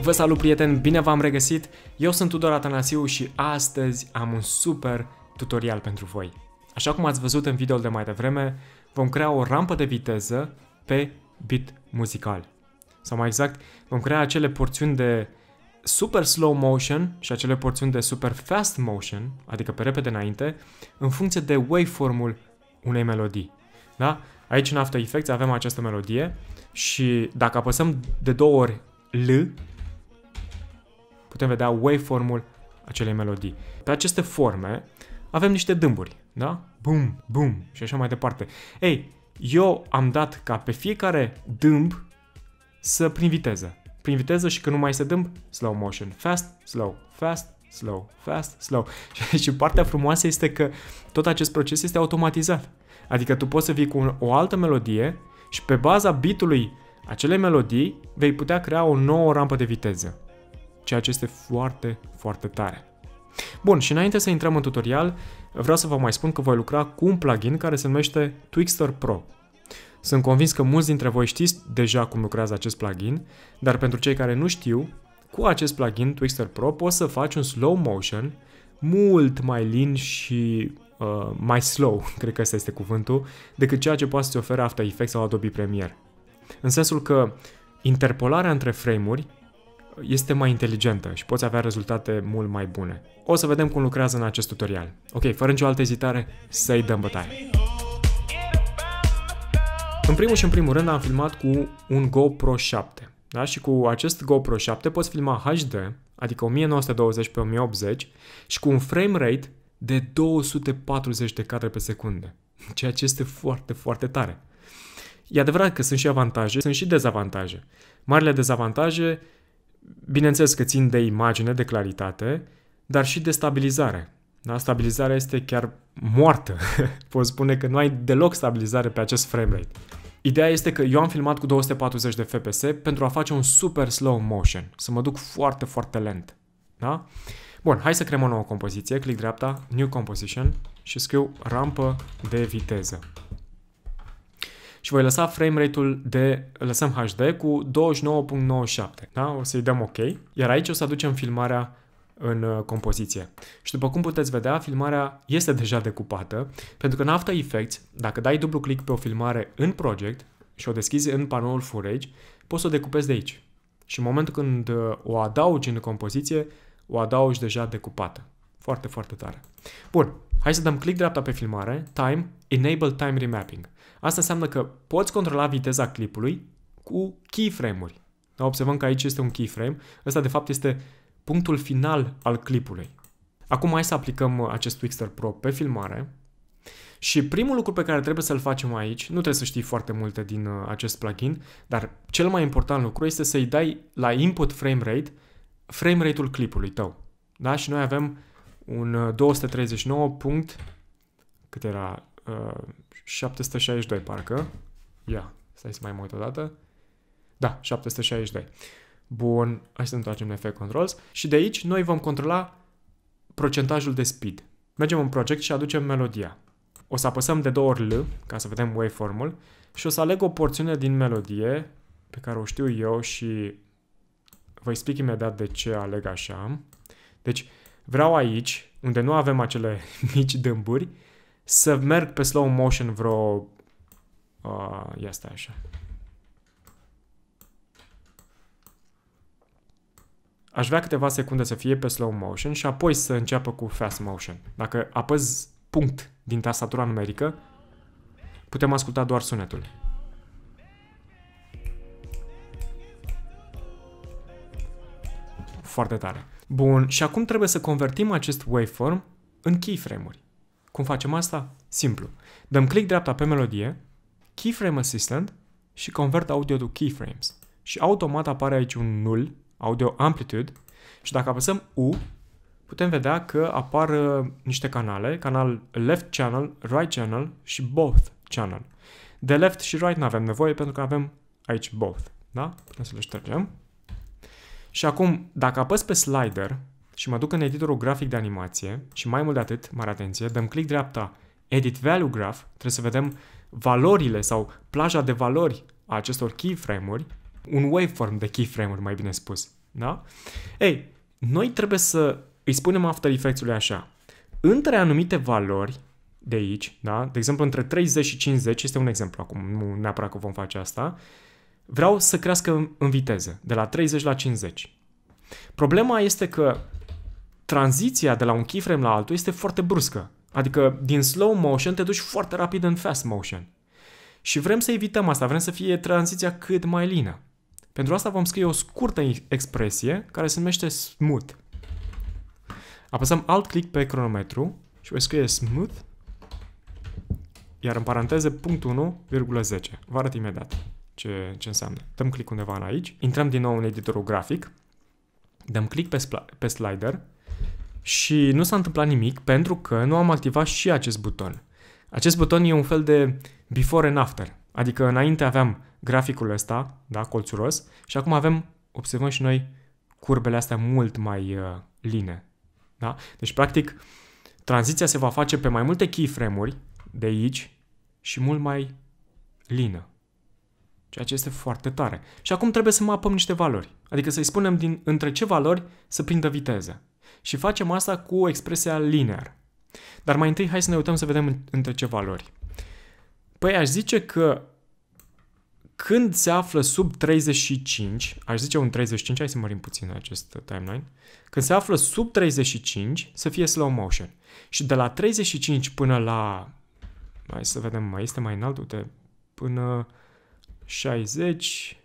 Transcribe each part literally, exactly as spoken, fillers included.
Vă salut, prieteni, bine v-am regăsit! Eu sunt Tudor Atanasiu și astăzi am un super tutorial pentru voi. Așa cum ați văzut în videoul de mai devreme, vom crea o rampă de viteză pe beat muzical. Sau mai exact, vom crea acele porțiuni de super slow motion și acele porțiuni de super fast motion, adică pe repede înainte, în funcție de waveform-ul unei melodii. Da? Aici în After Effects avem această melodie și dacă apăsăm de două ori L, putem vedea waveform-ul acelei melodii. Pe aceste forme avem niște dâmburi, da? Bum, bum și așa mai departe. Ei, eu am dat ca pe fiecare dâmb să prin viteză. Prin viteză și când nu mai este dâmb, slow motion, fast, slow, fast, slow, fast, slow. Și partea frumoasă este că tot acest proces este automatizat. Adică tu poți să vii cu o altă melodie și pe baza beat-ului acelei melodii vei putea crea o nouă rampă de viteză. Ceea ce este foarte, foarte tare. Bun, și înainte să intrăm în tutorial, vreau să vă mai spun că voi lucra cu un plugin care se numește Twixtor Pro. Sunt convins că mulți dintre voi știți deja cum lucrează acest plugin, dar pentru cei care nu știu, cu acest plugin Twixtor Pro poți să faci un slow motion mult mai lin și uh, mai slow, cred că ăsta este cuvântul, decât ceea ce poate să-ți ofere After Effects sau Adobe Premiere. În sensul că interpolarea între frame-uri este mai inteligentă și poți avea rezultate mult mai bune. O să vedem cum lucrează în acest tutorial. Ok, fără nicio altă ezitare, să-i dăm bătaie. În primul și în primul rând am filmat cu un GoPro șapte. Da? Și cu acest GoPro șapte poți filma H D, adică o mie nouă sute douăzeci pe o mie optzeci și cu un frame rate de două sute patruzeci de cadre pe secundă. Ceea ce este foarte, foarte tare. E adevărat că sunt și avantaje, sunt și dezavantaje. Marile dezavantaje, bineînțeles că țin de imagine, de claritate, dar și de stabilizare. Da? Stabilizarea este chiar moartă. Pot spune că nu ai deloc stabilizare pe acest frame rate. Ideea este că eu am filmat cu două sute patruzeci de F P S pentru a face un super slow motion, să mă duc foarte, foarte lent. Da? Bun, hai să creăm o nouă compoziție, click dreapta, New Composition și scriu rampă de viteză. Și voi lăsa frame rate-ul de, lăsăm H D cu douăzeci și nouă virgulă nouăzeci și șapte. Da? O să-i dăm OK. Iar aici o să aducem filmarea în uh, compoziție. Și după cum puteți vedea, filmarea este deja decupată, pentru că în After Effects, dacă dai dublu click pe o filmare în project și o deschizi în panoul Footage, poți să o decupezi de aici. Și în momentul când uh, o adaugi în compoziție, o adaugi deja decupată. Foarte, foarte tare. Bun, hai să dăm click dreapta pe filmare, Time, Enable Time Remapping. Asta înseamnă că poți controla viteza clipului cu keyframe-uri. Da, observăm că aici este un keyframe. Ăsta de fapt este punctul final al clipului. Acum hai să aplicăm acest Twixtor Pro pe filmare. Și primul lucru pe care trebuie să-l facem aici, nu trebuie să știi foarte multe din acest plugin, dar cel mai important lucru este să-i dai la input frame rate, frame rate-ul clipului tău. Da? Și noi avem un două sute treizeci și nouă punct, cât era? Uh, șapte sute șaizeci și doi parcă. Ia, stai să mai mă uit o dată. Da, șapte sute șaizeci și doi. Bun, hai să ne întoarcem în Effect Controls și de aici noi vom controla procentajul de speed. Mergem în project și aducem melodia. O să apăsăm de două ori L, ca să vedem waveform-ul, și o să aleg o porțiune din melodie, pe care o știu eu și vă explic imediat de ce aleg așa. Deci, vreau aici, unde nu avem acele mici dâmburi, să merg pe slow motion vreo... Uh, ia stai așa. Aș vrea câteva secunde să fie pe slow motion și apoi să înceapă cu fast motion. Dacă apăs punct din tastatura numerică, putem asculta doar sunetul. Foarte tare. Bun, și acum trebuie să convertim acest waveform în keyframe-uri. Cum facem asta? Simplu. Dăm click dreapta pe melodie, Keyframe Assistant și Convert Audio to Keyframes. Și automat apare aici un null, Audio Amplitude, și dacă apăsăm U, putem vedea că apar niște canale, canal Left Channel, Right Channel și Both Channel. De Left și Right nu avem nevoie pentru că avem aici Both. Da? Putem să le ștergem. Și acum, dacă apăs pe slider și mă duc în editorul grafic de animație și mai mult de atât, mare atenție, dăm click dreapta, Edit Value Graph, trebuie să vedem valorile sau plaja de valori a acestor keyframe-uri, un waveform de keyframe-uri, mai bine spus. Da? Ei, noi trebuie să îi spunem After Effects-ului așa. Între anumite valori de aici, da? De exemplu, între treizeci și cincizeci, este un exemplu acum, nu neapărat că vom face asta, vreau să crească în viteză, de la treizeci la cincizeci. Problema este că tranziția de la un keyframe la altul este foarte bruscă. Adică din slow motion te duci foarte rapid în fast motion. Și vrem să evităm asta, vrem să fie tranziția cât mai lină. Pentru asta vom scrie o scurtă expresie care se numește smooth. Apăsăm alt-click pe cronometru și voi scrie smooth, iar în paranteze punct unu virgulă zece. Vă arăt imediat ce, ce înseamnă. Dăm click undeva în aici, intrăm din nou în editorul grafic, dăm click pe, pe slider și nu s-a întâmplat nimic pentru că nu am activat și acest buton. Acest buton e un fel de before and after, adică înainte aveam graficul ăsta, da, colțuros, și acum avem, observăm și noi, curbele astea mult mai uh, line. Da? Deci, practic, tranziția se va face pe mai multe keyframe-uri de aici și mult mai lină. Ceea ce este foarte tare. Și acum trebuie să mapăm niște valori. Adică să-i spunem din, între ce valori să prindă viteză. Și facem asta cu expresia linear. Dar mai întâi hai să ne uităm să vedem între ce valori. Păi aș zice că când se află sub treizeci și cinci, aș zice un treizeci și cinci, hai să mărim puțin acest timeline, când se află sub treizeci și cinci, să fie slow motion. Și de la treizeci și cinci până la, hai să vedem, mai este mai înalt, uite, până șaizeci,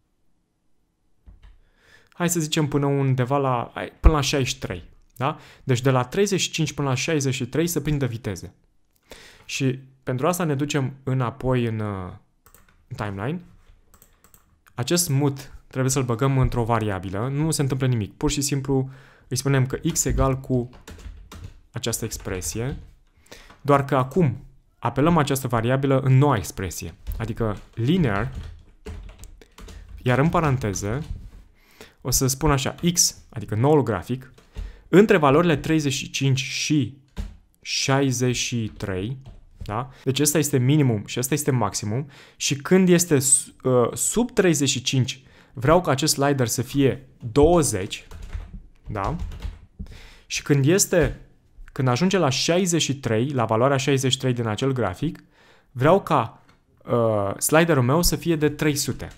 hai să zicem până undeva la, până la șaizeci și trei. Da? Deci de la treizeci și cinci până la șaizeci și trei să prindă viteze. Și pentru asta ne ducem înapoi în uh, timeline. Acest smooth trebuie să-l băgăm într-o variabilă. Nu se întâmplă nimic. Pur și simplu îi spunem că x egal cu această expresie. Doar că acum apelăm această variabilă în noua expresie. Adică linear, iar în paranteză o să spun așa, x, adică noul grafic, între valorile treizeci și cinci și șaizeci și trei, da? Deci ăsta este minimum și ăsta este maximum, și când este uh, sub treizeci și cinci vreau ca acest slider să fie douăzeci, da? Și când este, când ajunge la șaizeci și trei, la valoarea șaizeci și trei din acel grafic, vreau ca uh, sliderul meu să fie de trei sute.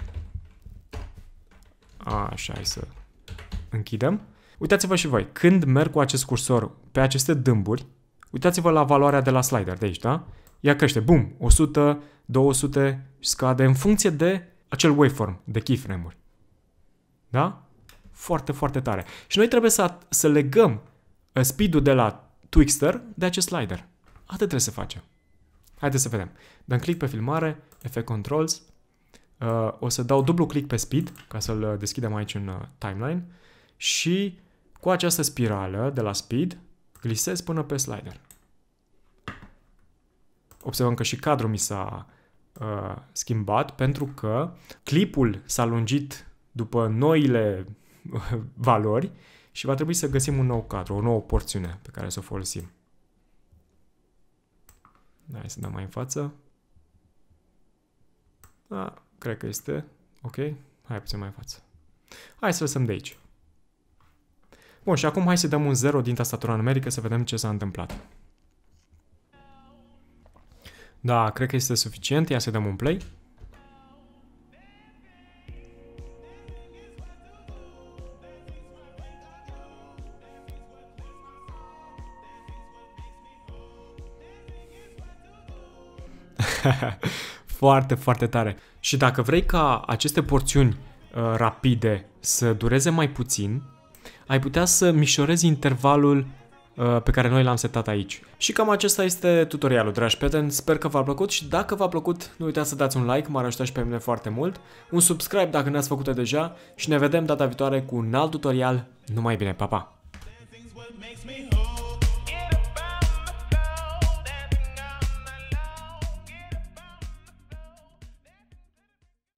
Așa, hai să închidem. Uitați-vă și voi, când merg cu acest cursor pe aceste dâmburi, uitați-vă la valoarea de la slider de aici, da? Ea crește, bum, o sută, două sute și scade în funcție de acel waveform de keyframe-uri. Da? Foarte, foarte tare. Și noi trebuie să, să legăm speed-ul de la Twixtor de acest slider. Atât trebuie să facem. Haideți să vedem. Dăm click pe filmare, Effect Controls, uh, o să dau dublu click pe speed, ca să-l deschidem aici în uh, timeline, și cu această spirală de la speed glisez până pe slider. Observăm că și cadrul mi s-a uh, schimbat pentru că clipul s-a lungit după noile uh, valori și va trebui să găsim un nou cadru, o nouă porțiune pe care să o folosim. Hai să dăm mai în față. Da, cred că este ok. Hai puțin mai în față. Hai să lăsăm de aici. Bun, și acum hai să dăm un zero din tastatura numerică să vedem ce s-a întâmplat. Da, cred că este suficient. Ia să dăm un play. Foarte, foarte tare. Și dacă vrei ca aceste porțiuni uh, rapide să dureze mai puțin, ai putea să mișorezi intervalul uh, pe care noi l-am setat aici. Și cam acesta este tutorialul, dragi prieteni. Sper că v-a plăcut și dacă v-a plăcut, nu uitați să dați un like, m-ar ajuta și pe mine foarte mult, un subscribe dacă n-ați făcut-o deja și ne vedem data viitoare cu un alt tutorial. Numai bine, pa, pa!